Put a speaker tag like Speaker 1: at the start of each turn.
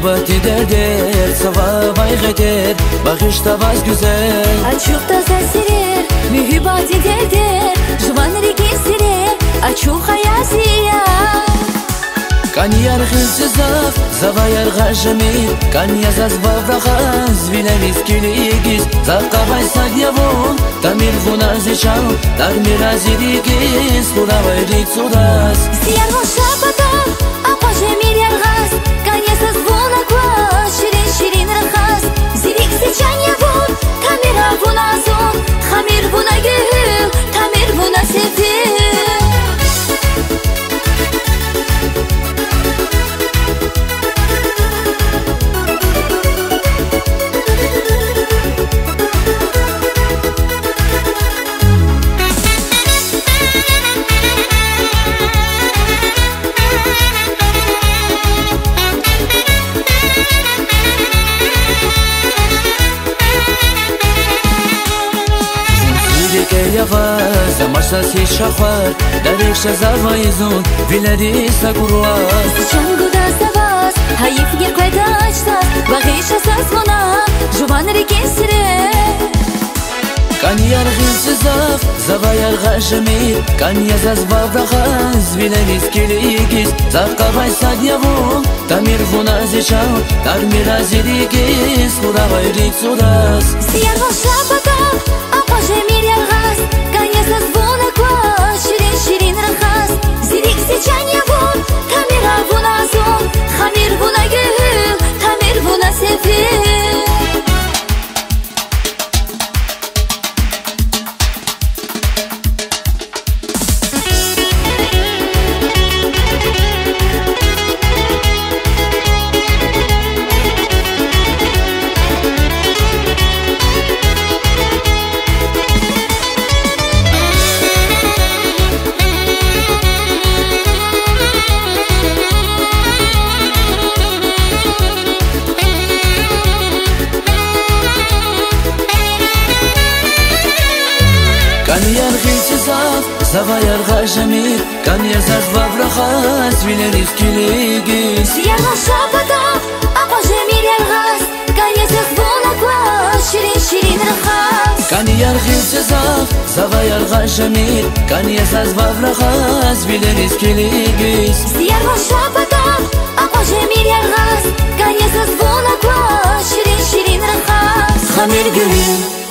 Speaker 1: Mühibati derdir Savabay getir Bakışta vaz güzel
Speaker 2: Açık da sesirir Mühibati derdir Jvan rikisirir Açık hayasiya
Speaker 1: Kan yargısı zaf Zavayar gajamir Kan yazaz bavrağaz Vilemiz kiligiz Zakabay sadyavun Tamir vunazi çal Dagmir azirigiz Kulavay rik sudas
Speaker 2: Siyar moşapatam Apa jemir yargaz Kan yazaz vunakva Şirin şirin rıkhaz Zirik seçan yavun Kamira vunazun Khamir vuna gül Tamir vuna sevdir
Speaker 1: Yavaz, amarsasi şahvar Darikşa zavayizun Vileri sakurvaz
Speaker 2: Sıçangu da savaz Hayif ger koyda açsaz Bağışa sazmona Juvan rikisire
Speaker 1: Kan yargısı zaf Zavayar gajamir Kan yazaz bavrağaz Vilemiz kiligiz Zakabay sadyavun Tamir vunazi çal Dagmir azirigiz Kulavay rik sudas
Speaker 2: Siyar moşapatam Apa jemir yargaz Kan yazaz vunakva Şirin şirin rıkhaz Zirik seçan yavun Kamira vunazun Khamir vuna gül Tamir vuna sevdir
Speaker 1: Kan yargısı zaf Zavayar gajamir Kan yazaz bavrağaz Vileriz kiligiz
Speaker 2: Siyar moşapatam Apa jemir yargaz Kan yazaz vunakva Şirin şirin rıkhaz
Speaker 1: Kan yargısı zaf Zavayar gajamir Kan yazaz bavrağaz Vileriz kiligiz
Speaker 2: Siyar moşapatam Apa jemir yargaz Kan yazaz vunakva Şirin şirin rıkhaz
Speaker 1: Khamir gülüm